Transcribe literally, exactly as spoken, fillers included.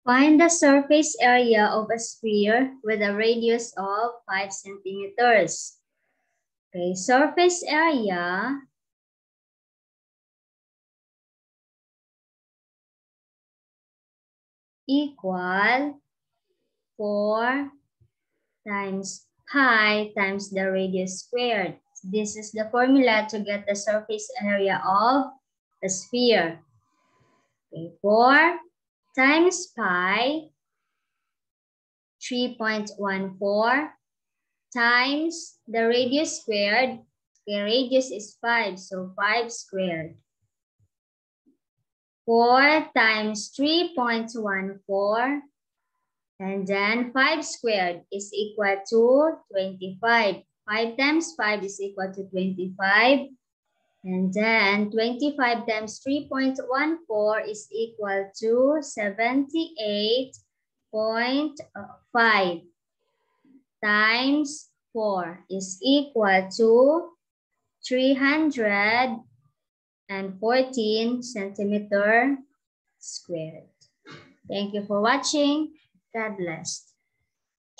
Find the surface area of a sphere with a radius of five centimeters. Okay, surface area equal four times pi times the radius squared. This is the formula to get the surface area of a sphere. Okay, four times pi, three point one four, times the radius squared. Okay, radius is five, so five squared. four times three point one four, and then five squared is equal to twenty-five. five times five is equal to twenty-five. And then twenty-five times three point one four is equal to seventy-eight point five times four is equal to three hundred fourteen centimeter squared. Thank you for watching. God bless.